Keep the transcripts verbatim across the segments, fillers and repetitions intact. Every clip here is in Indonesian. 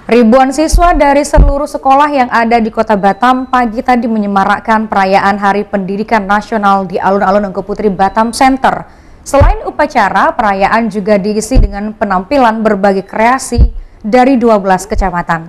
Ribuan siswa dari seluruh sekolah yang ada di Kota Batam pagi tadi menyemarakkan perayaan Hari Pendidikan Nasional di alun-alun Engku Putri Batam Center. Selain upacara, perayaan juga diisi dengan penampilan berbagai kreasi dari dua belas kecamatan.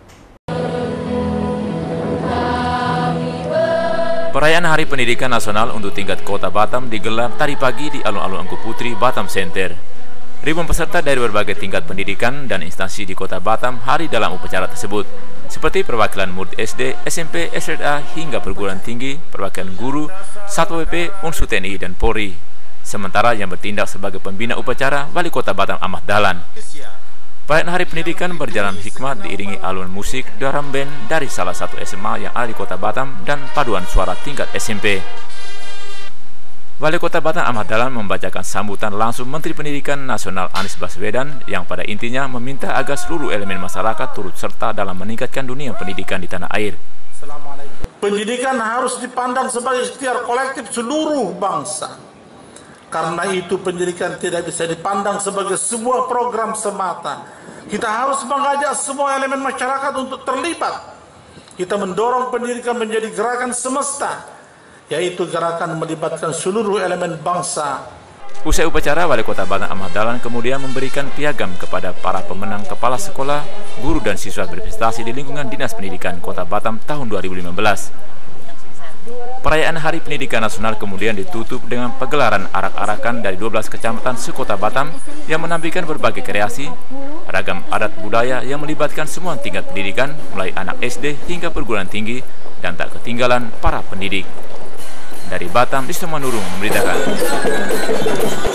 Perayaan Hari Pendidikan Nasional untuk tingkat Kota Batam digelar tadi pagi di alun-alun Engku Putri Batam Center. Ribuan peserta dari berbagai tingkat pendidikan dan instansi di Kota Batam hadir dalam upacara tersebut, seperti perwakilan murid S D, S M P, S M A hingga perguruan tinggi, perwakilan guru, Satpol P P, unsur T N I dan Polri. Sementara yang bertindak sebagai pembina upacara, Wali Kota Batam Ahmad Dahlan. Perayaan Hari Pendidikan berjalan hikmat diiringi alunan musik drum band dari salah satu S M A yang ada di Kota Batam dan paduan suara tingkat S M P. Wali Kota Batam Ahmad Dahlan membacakan sambutan langsung Menteri Pendidikan Nasional Anies Baswedan yang pada intinya meminta agar seluruh elemen masyarakat turut serta dalam meningkatkan dunia pendidikan di tanah air. Pendidikan harus dipandang sebagai ikhtiar kolektif seluruh bangsa. Karena itu pendidikan tidak bisa dipandang sebagai sebuah program semata. Kita harus mengajak semua elemen masyarakat untuk terlibat. Kita mendorong pendidikan menjadi gerakan semesta, yaitu gerakan melibatkan seluruh elemen bangsa. Usai upacara, Wali Kota Batam Ahmad Dahlan kemudian memberikan piagam kepada para pemenang kepala sekolah, guru dan siswa berprestasi di lingkungan Dinas Pendidikan Kota Batam tahun dua ribu lima belas. Perayaan Hari Pendidikan Nasional kemudian ditutup dengan pegelaran arak-arakan dari dua belas kecamatan sekota Batam yang menampilkan berbagai kreasi, ragam adat budaya yang melibatkan semua tingkat pendidikan, mulai anak S D hingga perguruan tinggi, dan tak ketinggalan para pendidik. Dari Batam, Rizwan Manurung memberitakan.